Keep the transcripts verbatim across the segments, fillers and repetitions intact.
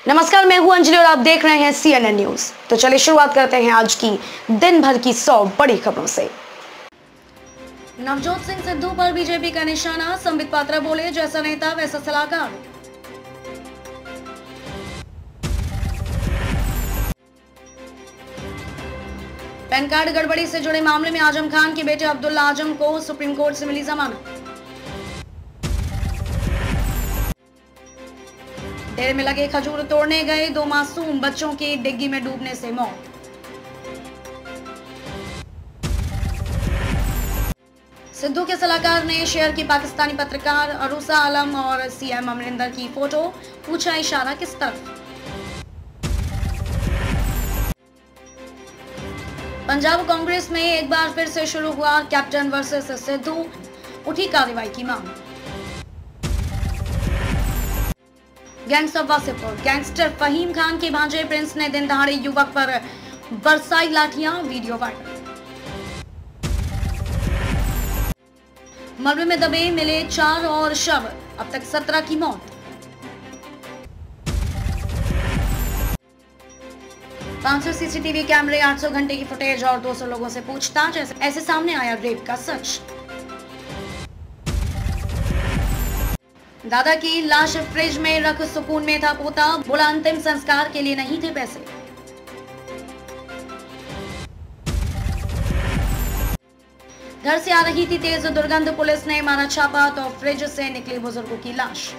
नमस्कार, मैं हूं अंजलि और आप देख रहे हैं सीएनएन न्यूज। तो चलिए शुरुआत करते हैं आज की दिन भर की सौ बड़ी खबरों से। नवजोत सिंह सिद्धू पर बीजेपी का निशाना, संबित पात्रा बोले जैसा नेता वैसा सलाहकार। पैन कार्ड गड़बड़ी से जुड़े मामले में आजम खान के बेटे अब्दुल्ला आजम को सुप्रीम कोर्ट से मिली जमानत। डेरे में लगे खजूर तोड़ने गए दो मासूम बच्चों की डिग्गी में डूबने से मौत। सिद्धू के सलाहकार ने शेयर की पाकिस्तानी पत्रकार अरूसा आलम और सीएम अमरिंदर की फोटो, पूछा इशारा किस तरफ। पंजाब कांग्रेस में एक बार फिर से शुरू हुआ कैप्टन वर्सेस सिद्धू, उठी कार्रवाई की मांग। Gangs of Wasseypur, gangster Fahim Khan के भांजे प्रिंस ने दिन दहाड़े युवक पर बरसाई लाठियां, वीडियो वायरल। मलबे में दबे मिले चार और शव, अब तक सत्रह की मौत। पाँच सौ सीसीटीवी कैमरे, आठ सौ घंटे की फुटेज और दो सौ लोगों से पूछताछ, ऐसे सामने आया रेप का सच। दादा की लाश फ्रिज में रख सुकून में था पोता, बोला अंतिम संस्कार के लिए नहीं थे पैसे। घर से आ रही थी तेज दुर्गंध, पुलिस ने मारा छापा तो फ्रिज से निकली बुजुर्गों की लाश।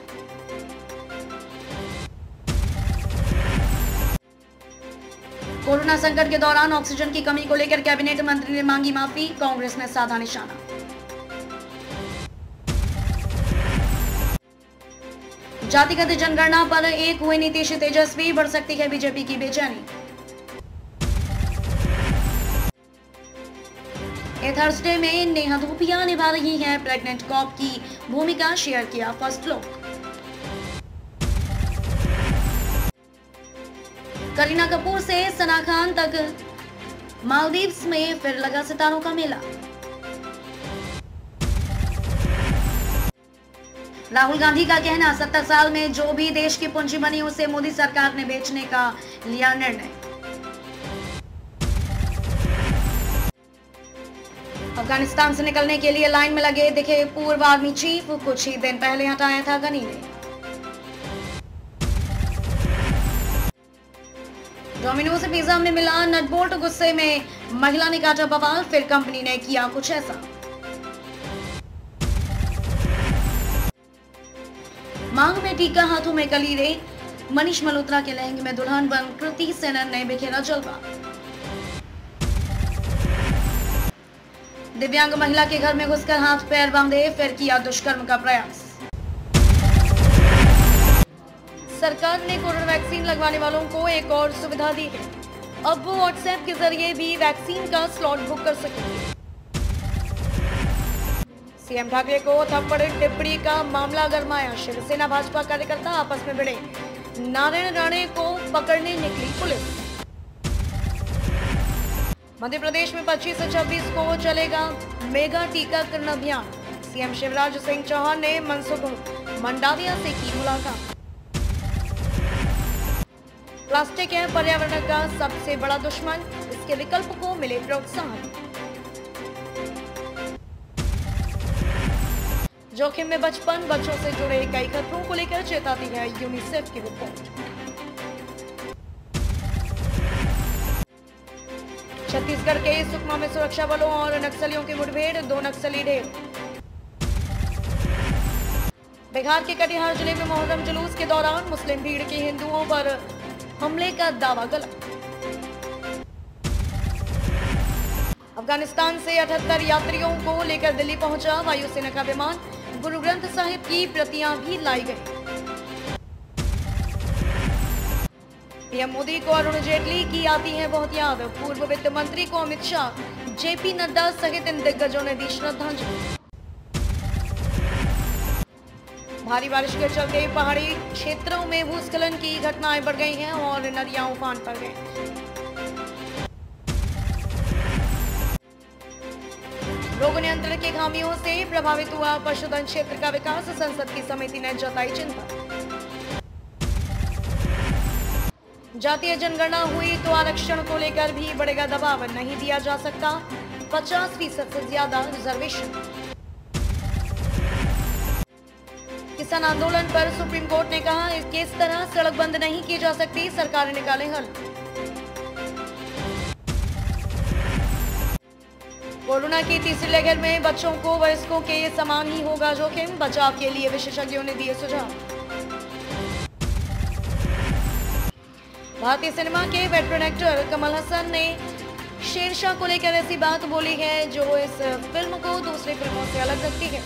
कोरोना संकट के दौरान ऑक्सीजन की कमी को लेकर कैबिनेट मंत्री ने मांगी माफी, कांग्रेस ने साधा निशाना। जातिगत जनगणना पर एक हुए नीतीश तेजस्वी, बढ़ सकती है बीजेपी की बेचैनी। थर्सडे में नेहा धूपिया निभा रही हैं प्रेग्नेंट कॉप की भूमिका, शेयर किया फर्स्ट लुक। करीना कपूर से सना खान तक मालदीव्स में फिर लगा सितारों का मेला। राहुल गांधी का कहना, सत्तर साल में जो भी देश की पूंजी बनी उसे मोदी सरकार ने बेचने का लिया निर्णय। अफगानिस्तान से निकलने के लिए लाइन में लगे दिखे पूर्व आर्मी चीफ, कुछ ही दिन पहले हटाया था गनी ने। डोमिनोज पिज्जा में मिला नटबोल्ट, गुस्से में महिला ने काटा बवाल, फिर कंपनी ने किया कुछ ऐसा। मांग में टीका, हाथों में कलीरे, मनीष मल्होत्रा के लहंगे में दुल्हन बन कृति सेनन ने बिखेरा जलवा। दिव्यांग महिला के घर में घुसकर हाथ पैर बांधे, फिर किया दुष्कर्म का प्रयास। सरकार ने कोरोना वैक्सीन लगवाने वालों को एक और सुविधा दी है, अब वो व्हाट्सएप के जरिए भी वैक्सीन का स्लॉट बुक कर सकेंगे। सीएम ठाकरे को थप्पड़ टिप्पणी का मामला गरमाया, शिवसेना भाजपा कार्यकर्ता आपस में भिड़े, नारायण राणे को पकड़ने निकली पुलिस। मध्य प्रदेश में पच्चीस से छब्बीस को चलेगा मेगा टीकाकरण अभियान, सीएम शिवराज सिंह चौहान ने मनसुख मंडाविया से की मुलाकात। प्लास्टिक है पर्यावरण का सबसे बड़ा दुश्मन, इसके विकल्प को मिले प्रोत्साहन। जोखिम में बचपन, बच्चों से जुड़े कई खतरों को लेकर चेताती है यूनिसेफ की रिपोर्ट। छत्तीसगढ़ के सुकमा में सुरक्षा बलों और नक्सलियों की मुठभेड़, दो नक्सली ढेर। बिहार के कटिहार जिले में मोहर्रम जुलूस के दौरान मुस्लिम भीड़ के हिंदुओं पर हमले का दावा गलत। अफगानिस्तान से अठहत्तर यात्रियों को लेकर दिल्ली पहुंचा वायुसेना का विमान, गुरु ग्रंथ साहिब की प्रतियां भी लाई गई। पीएम मोदी को अरुण जेटली की आती है बहुत याद, पूर्व वित्त मंत्री को अमित शाह, जेपी नड्डा सहित इन दिग्गजों ने दी श्रद्धांजलि। भारी बारिश के चलते पहाड़ी क्षेत्रों में भूस्खलन की घटनाएं बढ़ गई हैं और नदियां उफान पर गई। रोग नियंत्रण के खामियों से प्रभावित हुआ पशुधन क्षेत्र का विकास, संसद की समिति ने जताई चिंता। जातीय जनगणना हुई तो आरक्षण को लेकर भी बढ़ेगा दबाव, नहीं दिया जा सकता पचास फीसद से ज्यादा रिजर्वेशन। किसान आंदोलन पर सुप्रीम कोर्ट ने कहा कि इस तरह सड़क बंद नहीं की जा सकती, सरकार निकाले हल। कोरोना की तीसरी लहर में बच्चों को वयस्कों के समान ही होगा जोखिम, बचाव के लिए विशेषज्ञों ने दिए सुझाव। भारतीय सिनेमा के वेटरन एक्टर कमल हसन ने शेरशाह को लेकर ऐसी बात बोली है जो इस फिल्म को दूसरी फिल्मों से अलग रखती है।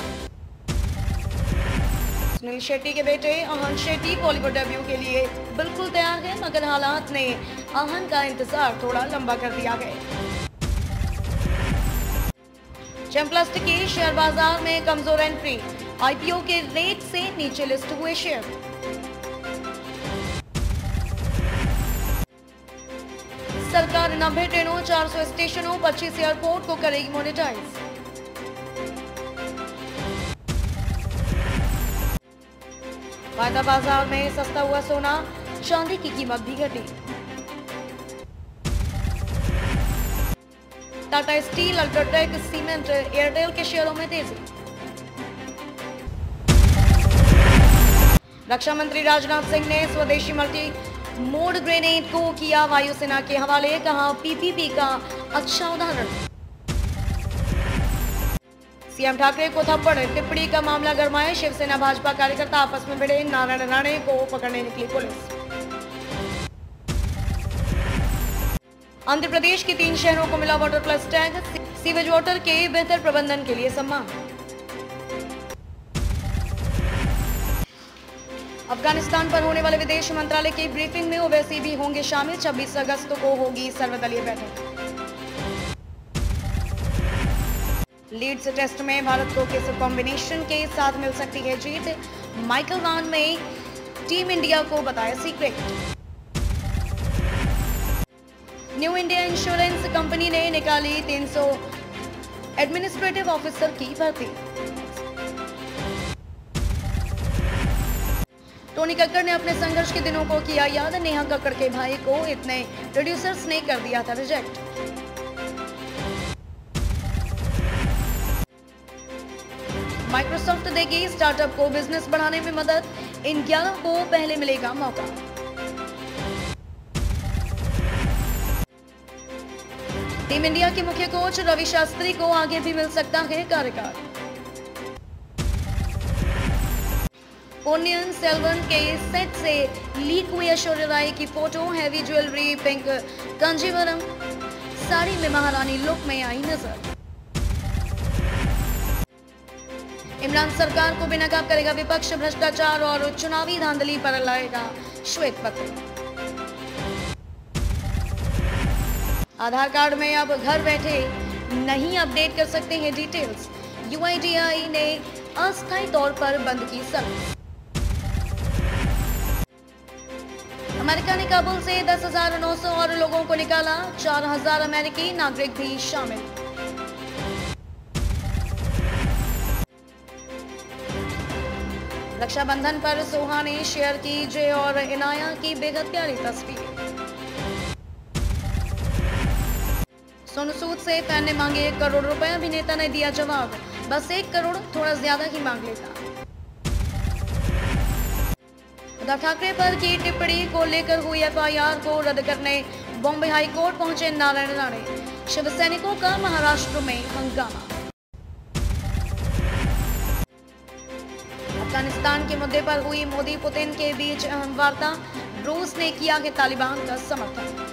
सुनील शेट्टी के बेटे आहन शेट्टी बॉलीवुड डेब्यू के लिए बिल्कुल तैयार है, मगर हालात ने आहन का इंतजार थोड़ा लंबा कर दिया है। जेमप्लस्ट के शेयर बाजार में कमजोर एंट्री, आईपीओ के रेट से नीचे लिस्ट हुए शेयर। सरकार नब्बे ट्रेनों, चार सौ स्टेशनों, पच्चीस एयरपोर्ट को करेगी मोनेटाइज। वायदा बाजार में सस्ता हुआ सोना, चांदी की कीमत भी घटी। Tata Steel, UltraTech, cement, Airtel के शेयरों में तेजी। रक्षा मंत्री राजनाथ सिंह ने स्वदेशी मल्टी मोड ग्रेनेड को किया वायुसेना के हवाले, कहा पीपीपी का अच्छा उदाहरण। सीएम ठाकरे को थप्पड़, टिप्पणी का मामला गरमाया, शिवसेना भाजपा कार्यकर्ता आपस में भिड़े, नारायण राणे को पकड़ने निकली पुलिस। आंध्र प्रदेश के तीन शहरों को मिला water plus tag, sewage water के बेहतर प्रबंधन के लिए सम्मान। अफगानिस्तान पर होने वाले विदेश मंत्रालय की ब्रीफिंग में ओवैसी भी होंगे शामिल, छब्बीस अगस्त को होगी सर्वदलीय बैठक। लीड्स टेस्ट में भारत को किस कॉम्बिनेशन के साथ मिल सकती है जीत, माइकल वान में टीम इंडिया को बताया secret. New India Insurance Company ने निकाली तीन सौ एडमिनिस्ट्रेटिव ऑफिसर की भर्ती। टोनी कक्कड़ ने अपने संघर्ष के दिनों को किया याद, नेहा कक्कड़ के भाई को इतने प्रोड्यूसर्स ने कर दिया था रिजेक्ट। माइक्रोसॉफ्ट देगी स्टार्टअप को बिजनेस बढ़ाने में मदद, इन ग्यारह को पहले मिलेगा मौका। टीम इंडिया के मुख्य कोच रवि शास्त्री को आगे भी मिल सकता है कार्यकाल। पोन्नियन सेल्वन के सेट से लीक हुई ऐश्वर्या राय की photo, heavy jewellery, pink Kanjeevaram sari में महारानी लुक में आई नजर। इमरान सरकार को बेनकाब करेगा विपक्ष, भ्रष्टाचार और चुनावी धांधली पर लाएगा श्वेत पत्र। आधार कार्ड में अब घर बैठे नहीं अपडेट कर सकते हैं डिटेल्स, यूआईडीआई ने अस्थायी तौर पर बंद की सर्विस। अमेरिका ने काबुल से दस हजार नौ सौ और लोगों को निकाला, चार हजार अमेरिकी नागरिक भी शामिल। रक्षाबंधन पर सोहा ने शेयर की जय और इनाया की बेहद प्यारी तस्वीर। सोनू सूद से फैन ने मांगे एक करोड़ रुपए, अभिनेता ने दिया जवाब, बस एक करोड़ थोड़ा ज्यादा ही मांग लेता। उद्धव ठाकरे पर की टिप्पणी को लेकर हुई एफआईआर को रद्द करने बॉम्बे हाई कोर्ट पहुंचे नारायण राणे, शिव सैनिकों का महाराष्ट्र में हंगामा। अफगानिस्तान के मुद्दे पर हुई मोदी पुतिन के बीच अहम वार्ता, रूस ने किया है तालिबान का समर्थन।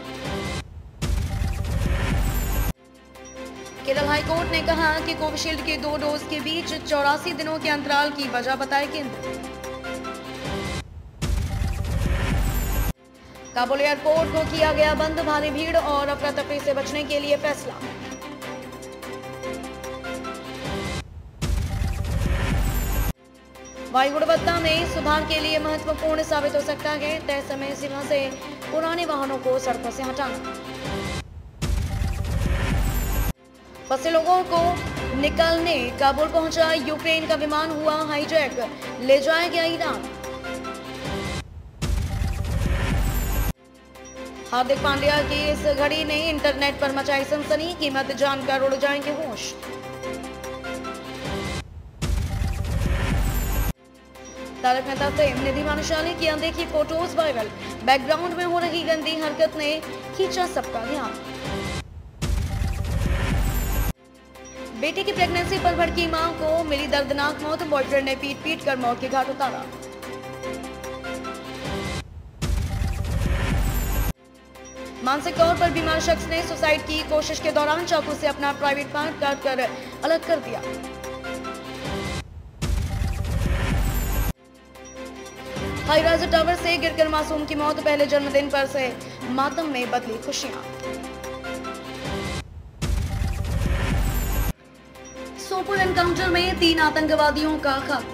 केरल हाईकोर्ट ने कहा कि कोविशील्ड के दो डोज के बीच चौरासी दिनों के अंतराल की वजह बताए केंद्र। काबुल एयरपोर्ट को किया गया बंद, भारी भीड़ और अफरा तफरी से बचने के लिए फैसला। वायु गुणवत्ता में सुधार के लिए महत्वपूर्ण साबित हो सकता है तय समय सीमा से पुराने वाहनों को सड़कों से हटाना। फंसे लोगों को निकालने काबुल पहुंचा यूक्रेन का विमान, हुआ हाईजैक, ले जाया गया ईरान। हार्दिक पांड्या की इस घड़ी ने इंटरनेट पर मचाई सनसनी, कीमत जानकर उड़ जाएंगे होश। तारक मेहता फेम निधि भानुशाली की अनदेखी फोटोज वायरल, बैकग्राउंड में हो रही गंदी हरकत ने खींचा सबका ध्यान। बेटी की प्रेगनेंसी पर भड़की मां को मिली दर्दनाक मौत, बॉयफ्रेंड ने पीट पीट कर मौत के घाट उतारा। मानसिक तौर पर बीमार शख्स ने सुसाइड की कोशिश के दौरान चाकू से अपना प्राइवेट पार्ट काट कर अलग कर दिया। हाई राइज टावर से गिरकर मासूम की मौत, पहले जन्मदिन पर से मातम में बदली खुशियां। सोपोर एनकाउंटर में तीन आतंकवादियों का खात्मा।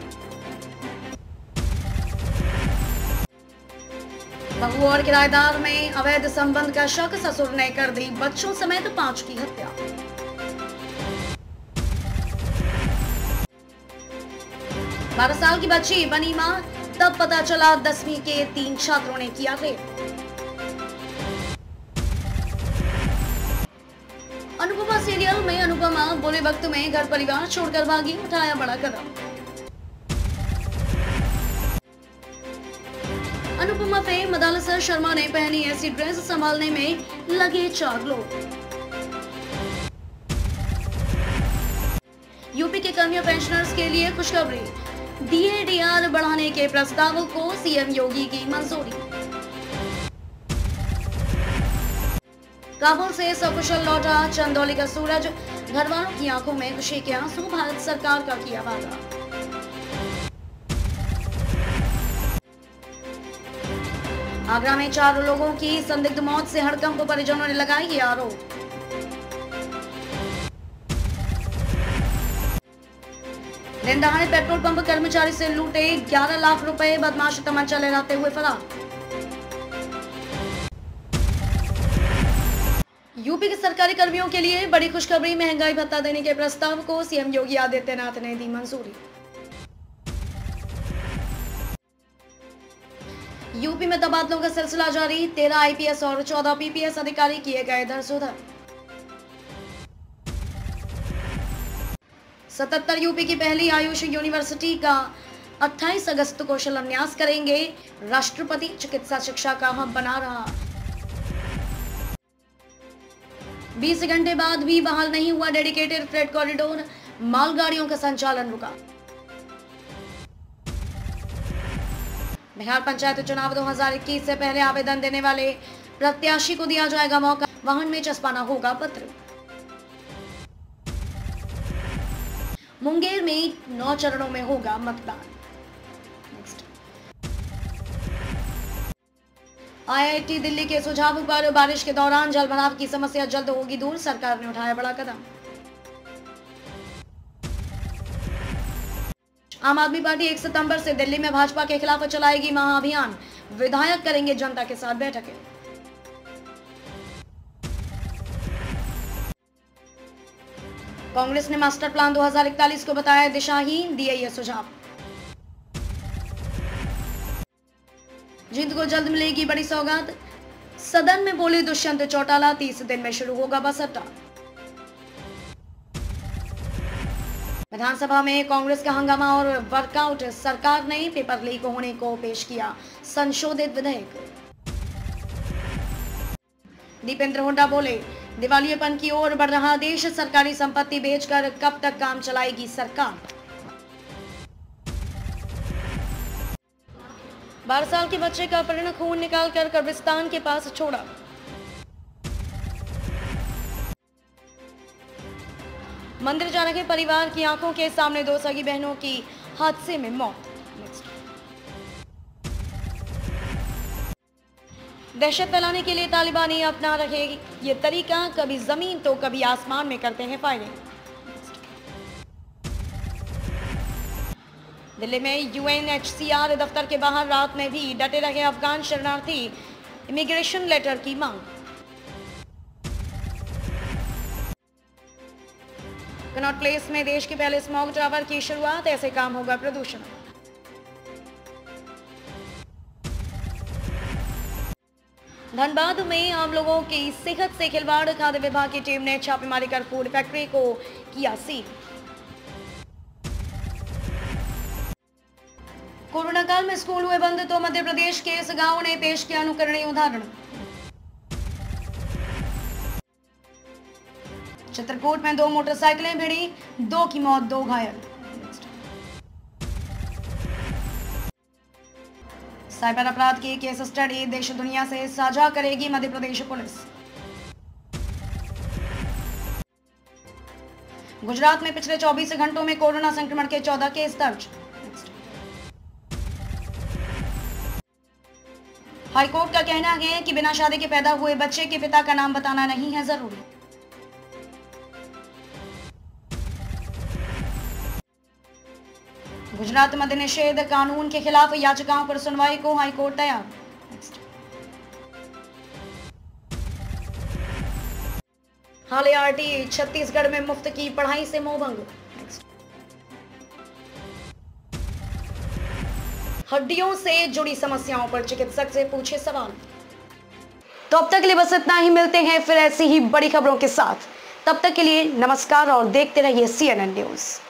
बहू और किराएदार में अवैध संबंध का शक, ससुर ने कर दी बच्चों समेत पांच की हत्या। बारह साल की बच्ची बनी मां, तब पता चला दसवीं के तीन छात्रों ने किया रेप। अनुपमा सीरियल में अनुपमा बुरे वक्त में घर परिवार छोड़कर भागी, उठाया बड़ा कदम। अनुपमा फेम मदालसर शर्मा ने पहनी ऐसी ड्रेस, संभालने में लगे चार लोग। यूपी के कर्मियों पेंशनर्स के लिए खुशखबरी, डीएडीआर बढ़ाने के प्रस्ताव को सीएम योगी की मंजूरी। काबुल से सकुशल लौटा चंदौली का सूरज, घरवालों की आंखों में खुशी के आंसू, भारत सरकार का किया वादा। आगरा में चार लोगों की संदिग्ध मौत से हड़कंप, परिजनों ने लगाई ये आरोप। दिन दहाड़े पेट्रोल पंप कर्मचारी से लूटे ग्यारह लाख रुपए, बदमाश तमंचा लहराते हुए फरार। यूपी के सरकारी कर्मियों के लिए बड़ी खुशखबरी, महंगाई भत्ता देने के प्रस्ताव को सीएम योगी आदित्यनाथ ने दी मंजूरी। यूपी में तबादलों का सिलसिला जारी, तेरह आईपीएस और चौदह पीपीएस अधिकारी किए गए इधर से उधर। सतहत्तर यूपी की पहली आयुष यूनिवर्सिटी का अट्ठाईस अगस्त को शिलान्यास करेंगे, राष्ट्रपति चिकित्सा शिक्षा का हब बना रहा। बीस घंटे बाद भी बहाल नहीं हुआ डेडिकेटेड फ्रेट कॉरिडोर, मालगाड़ियों का संचालन रुका। बिहार पंचायत चुनाव दो हज़ार इक्कीस से पहले आवेदन देने वाले प्रत्याशी को दिया जाएगा मौका, वाहन में चस्पाना होगा पत्र। मुंगेर में नौ चरणों में होगा मतदान। आईआईटी दिल्ली के सुझाव पर बारिश के दौरान जलभराव की समस्या जल्द होगी दूर, सरकार ने उठाया बड़ा कदम। आम आदमी पार्टी एक सितंबर से दिल्ली में भाजपा के खिलाफ चलाएगी महाअभियान, विधायक करेंगे जनता के साथ बैठकें। कांग्रेस ने मास्टर प्लान दो हज़ार इकतालीस को बताया दिशाहीन, दिए ये सुझाव। जींद को जल्द मिलेगी बड़ी सौगात, सदन में बोले दुष्यंत चौटाला, तीस दिन में शुरू होगा बस अड्डा। विधानसभा में कांग्रेस का हंगामा और वर्कआउट, सरकार ने पेपर लीक होने को पेश किया संशोधित विधेयक। दीपेंद्र हुड्डा बोले, दिवालियेपन की ओर बढ़ रहा देश, सरकारी संपत्ति बेचकर कब तक काम चलाएगी सरकार। बारह साल के बच्चे का अपहरण, खून निकालकर कब्रिस्तान के पास छोड़ा। मंदिर जा रहे परिवार की आंखों के सामने दो सगी बहनों की हादसे में मौत। दहशत फैलाने के लिए तालिबानी अपना रहे ये तरीका, कभी जमीन तो कभी आसमान में करते हैं फायरिंग। दिल्ली में यूएनएचसीआर दफ्तर के बाहर रात में भी डटे रहे अफगान शरणार्थी, इमिग्रेशन लेटर की मांग। कनॉट प्लेस में देश के पहले स्मॉग टावर की शुरुआत, ऐसे काम होगा प्रदूषण। धनबाद में आम लोगों की सेहत से खिलवाड़, खाद्य विभाग की टीम ने छापेमारी कर फूड फैक्ट्री को किया सील। कोरोना काल में स्कूल हुए बंद तो मध्य प्रदेश के इस गांव ने पेश किया अनुकरणीय उदाहरण। चित्रकूट में दो मोटरसाइकिलें भिड़ी, दो की मौत, दो घायल। साइबर अपराध की केस स्टडी देश दुनिया से साझा करेगी मध्य प्रदेश पुलिस। गुजरात में पिछले चौबीस घंटों में कोरोना संक्रमण के चौदह केस दर्ज। हाईकोर्ट का कहना है कि बिना शादी के पैदा हुए बच्चे के पिता का नाम बताना नहीं है जरूरी। गुजरात मद्य निषेध कानून के खिलाफ याचिकाओं पर सुनवाई को हाईकोर्ट तैयार। हाल आरटी छत्तीसगढ़ में मुफ्त की पढ़ाई से मोहभंग। हड्डियों से जुड़ी समस्याओं पर चिकित्सक से पूछे सवाल। तो अब तक के लिए बस इतना ही, मिलते हैं फिर ऐसी ही बड़ी खबरों के साथ। तब तक के लिए नमस्कार और देखते रहिए सी एन एन न्यूज।